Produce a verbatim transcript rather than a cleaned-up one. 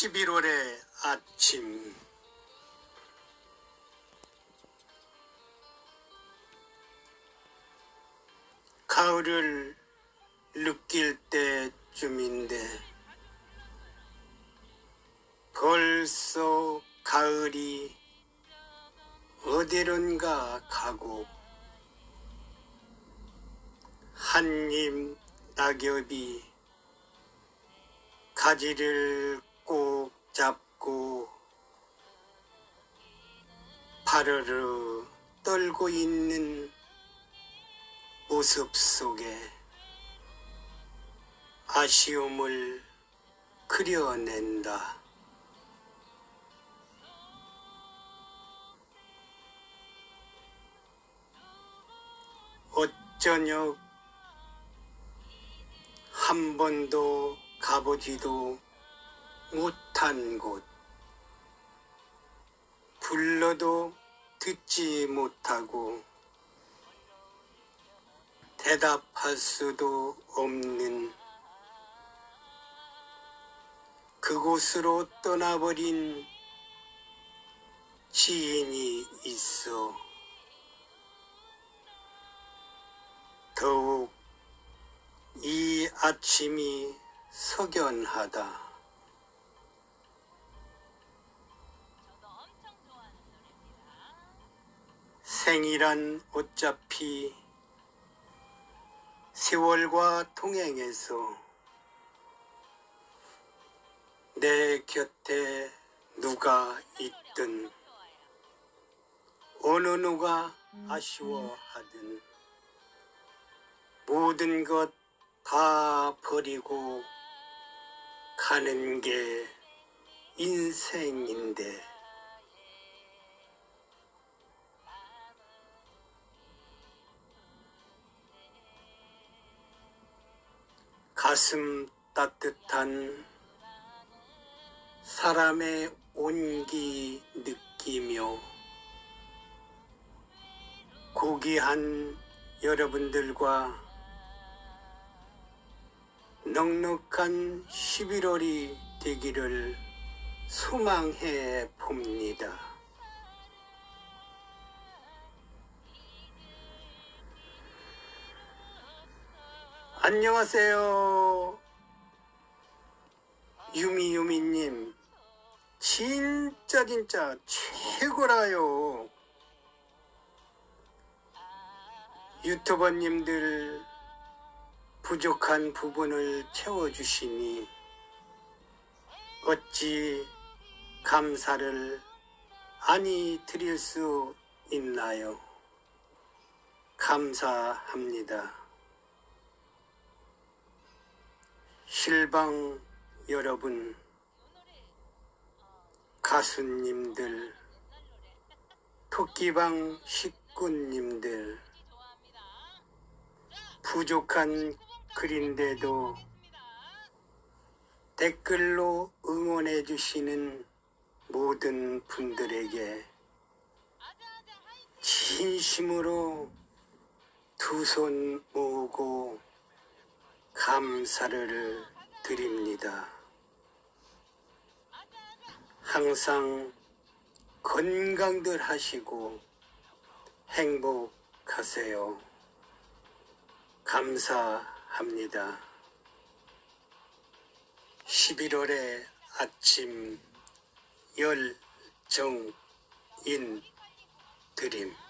십일월의 아침, 가을을 느낄 때쯤인데 벌써 가을이 어디론가 가고 한입 낙엽이 가지를 꼭 잡고 파르르 떨고 있는 모습 속에 아쉬움을 그려낸다. 어쩌녁 한 번도 가보지도 못한 곳, 불러도 듣지 못하고 대답할 수도 없는 그곳으로 떠나버린 지인이 있어 더욱 이 아침이 석연하다. 생이란 어차피 세월과 동행해서 내 곁에 누가 있든 어느 누가 아쉬워하든 모든 것 다 버리고 가는 게 인생인데 가슴 따뜻한 사람의 온기 느끼며 고귀한 여러분들과 넉넉한 십일월이 되기를 소망해 봅니다. 안녕하세요. 유미유미님, 진짜 진짜 최고라요. 유튜버님들 부족한 부분을 채워주시니 어찌 감사를 아니 드릴 수 있나요? 감사합니다. 실방 여러분, 가수님들, 토끼방 식구님들, 부족한 글인데도 댓글로 응원해 주시는 모든 분들에게 진심으로 두 손 모으고 감사를 드립니다. 항상 건강들 하시고 행복하세요. 감사합니다. 십일월의 아침 열정인 드림.